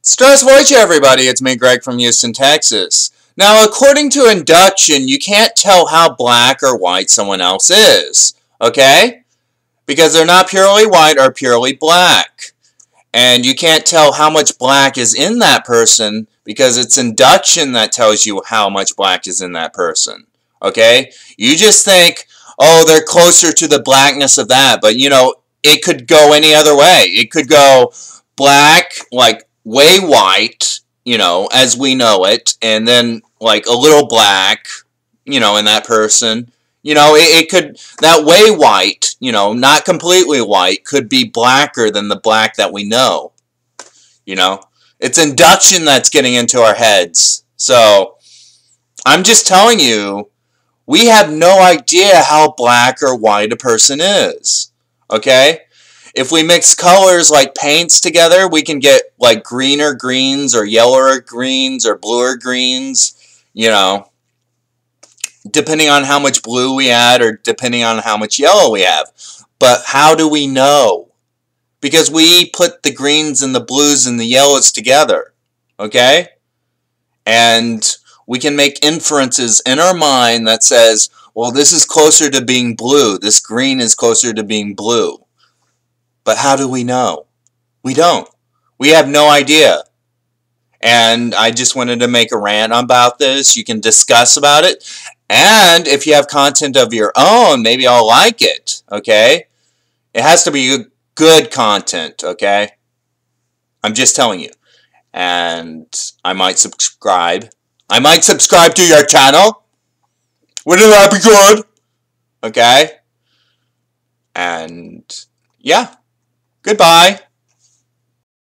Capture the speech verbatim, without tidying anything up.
Stress Voice, everybody. It's me, Greg from Houston, Texas. Now, according to induction, you can't tell how black or white someone else is, okay? Because they're not purely white or purely black. And you can't tell how much black is in that person because it's induction that tells you how much black is in that person, okay? You just think, oh, they're closer to the blackness of that, but, you know, it could go any other way. It could go black, like, way white, you know, as we know it, and then, like, a little black, you know, in that person. You know, it, it could, that way white, you know, not completely white, could be blacker than the black that we know. You know? It's induction that's getting into our heads. So, I'm just telling you, we have no idea how black or white a person is. Okay? If we mix colors like paints together, we can get like greener greens or yellower greens or bluer greens, you know, depending on how much blue we add or depending on how much yellow we have. But how do we know? Because we put the greens and the blues and the yellows together, okay? And we can make inferences in our mind that says, well, this is closer to being blue. This green is closer to being blue. But how do we know? We don't. We have no idea. And I just wanted to make a rant about this. You can discuss about it. And if you have content of your own, maybe I'll like it. Okay? It has to be good content. Okay? I'm just telling you. And I might subscribe. I might subscribe to your channel. Wouldn't that be good? Okay? And yeah. Goodbye.